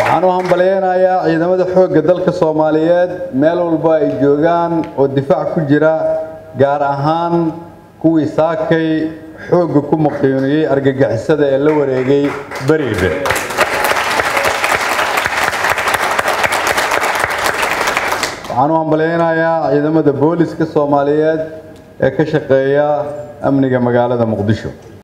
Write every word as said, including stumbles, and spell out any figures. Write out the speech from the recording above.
waxaan u hambaleynayaa ciidamada xoogga dalka Soomaaliyeed meel walba ay joogaan oo difaac ku jira gaar ahaan kuwii saakay xoogga ku maqaynayay argagixisada ee la wareegay bariga waxaan u hambaleynayaa ciidamada booliska Soomaaliyeed ee ka shaqeeya amniga magaalada Muqdisho